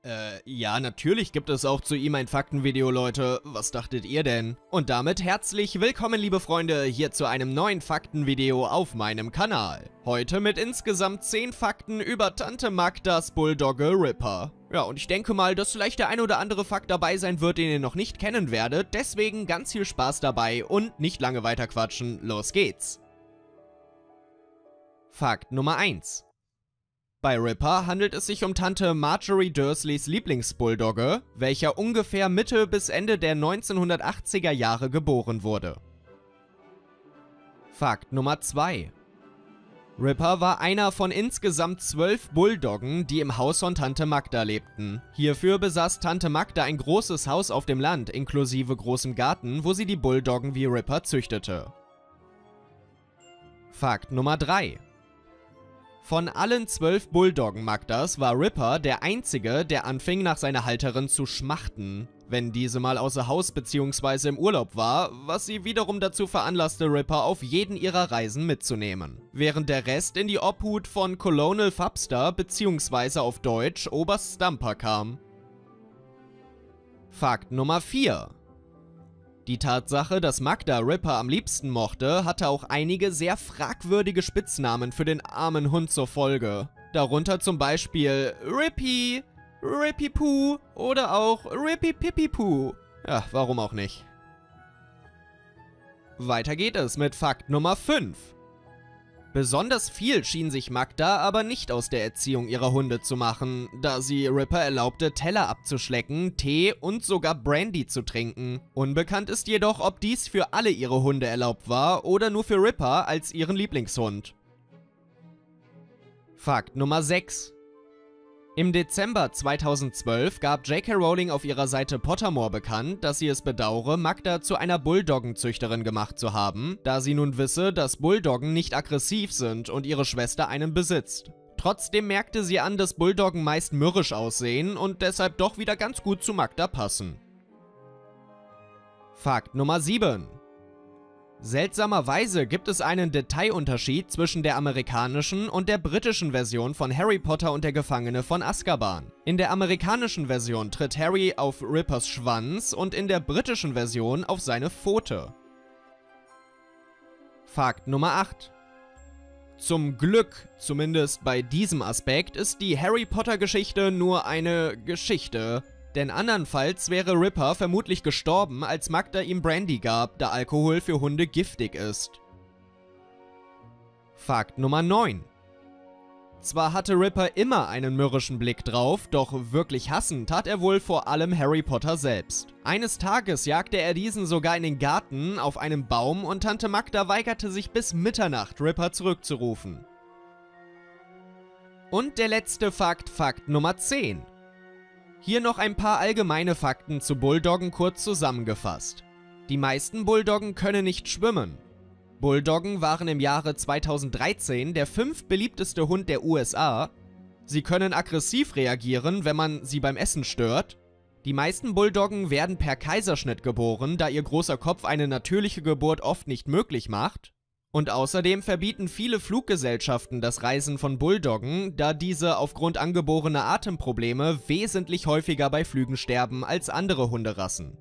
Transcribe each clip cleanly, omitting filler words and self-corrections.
Ja, natürlich gibt es auch zu ihm ein Faktenvideo, Leute. Was dachtet ihr denn? Und damit herzlich willkommen, liebe Freunde, hier zu einem neuen Faktenvideo auf meinem Kanal. Heute mit insgesamt 10 Fakten über Tante Magdas Bulldogge Ripper. Ja, und ich denke mal, dass vielleicht der ein oder andere Fakt dabei sein wird, den ihr noch nicht kennen werdet. Deswegen ganz viel Spaß dabei und nicht lange weiter quatschen. Los geht's! Fakt Nummer 1. Bei Ripper handelt es sich um Tante Marjorie Dursleys Lieblingsbulldogge, welcher ungefähr Mitte bis Ende der 1980er Jahre geboren wurde. Fakt Nummer 2. Ripper war einer von insgesamt 12 Bulldoggen, die im Haus von Tante Magda lebten. Hierfür besaß Tante Magda ein großes Haus auf dem Land, inklusive großem Garten, wo sie die Bulldoggen wie Ripper züchtete. Fakt Nummer 3. Von allen 12 Bulldoggen Magdas war Ripper der einzige, der anfing, nach seiner Halterin zu schmachten, wenn diese mal außer Haus bzw. im Urlaub war, was sie wiederum dazu veranlasste, Ripper auf jeden ihrer Reisen mitzunehmen, während der Rest in die Obhut von Colonel Fubster bzw. auf Deutsch Oberst Stumper kam. Fakt Nummer 4. Die Tatsache, dass Magda Ripper am liebsten mochte, hatte auch einige sehr fragwürdige Spitznamen für den armen Hund zur Folge. Darunter zum Beispiel Rippy, Rippy Poo oder auch Rippy Pippi Poo. Ja, warum auch nicht. Weiter geht es mit Fakt Nummer 5. Besonders viel schien sich Magda aber nicht aus der Erziehung ihrer Hunde zu machen, da sie Ripper erlaubte, Teller abzuschlecken, Tee und sogar Brandy zu trinken. Unbekannt ist jedoch, ob dies für alle ihre Hunde erlaubt war oder nur für Ripper als ihren Lieblingshund. Fakt Nummer 6. Im Dezember 2012 gab J.K. Rowling auf ihrer Seite Pottermore bekannt, dass sie es bedauere, Magda zu einer Bulldoggenzüchterin gemacht zu haben, da sie nun wisse, dass Bulldoggen nicht aggressiv sind und ihre Schwester einen besitzt. Trotzdem merkte sie an, dass Bulldoggen meist mürrisch aussehen und deshalb doch wieder ganz gut zu Magda passen. Fakt Nummer 7. Seltsamerweise gibt es einen Detailunterschied zwischen der amerikanischen und der britischen Version von Harry Potter und der Gefangene von Azkaban. In der amerikanischen Version tritt Harry auf Rippers Schwanz und in der britischen Version auf seine Pfote. Fakt Nummer 8. Zum Glück, zumindest bei diesem Aspekt, ist die Harry Potter Geschichte nur eine Geschichte. Denn andernfalls wäre Ripper vermutlich gestorben, als Magda ihm Brandy gab, da Alkohol für Hunde giftig ist. Fakt Nummer 9. Zwar hatte Ripper immer einen mürrischen Blick drauf, doch wirklich hassen tat er wohl vor allem Harry Potter selbst. Eines Tages jagte er diesen sogar in den Garten auf einem Baum und Tante Magda weigerte sich bis Mitternacht, Ripper zurückzurufen. Und der letzte Fakt, Fakt Nummer 10. Hier noch ein paar allgemeine Fakten zu Bulldoggen kurz zusammengefasst. Die meisten Bulldoggen können nicht schwimmen. Bulldoggen waren im Jahre 2013 der 5. beliebteste Hund der USA. Sie können aggressiv reagieren, wenn man sie beim Essen stört. Die meisten Bulldoggen werden per Kaiserschnitt geboren, da ihr großer Kopf eine natürliche Geburt oft nicht möglich macht. Und außerdem verbieten viele Fluggesellschaften das Reisen von Bulldoggen, da diese aufgrund angeborener Atemprobleme wesentlich häufiger bei Flügen sterben als andere Hunderassen.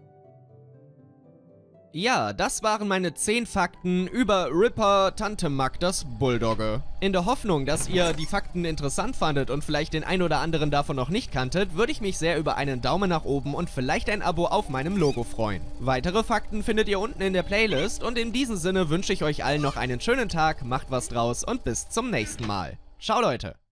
Ja, das waren meine 10 Fakten über Ripper Tante Magdas Bulldogge. In der Hoffnung, dass ihr die Fakten interessant fandet und vielleicht den ein oder anderen davon noch nicht kanntet, würde ich mich sehr über einen Daumen nach oben und vielleicht ein Abo auf meinem Logo freuen. Weitere Fakten findet ihr unten in der Playlist und in diesem Sinne wünsche ich euch allen noch einen schönen Tag, macht was draus und bis zum nächsten Mal. Ciao Leute!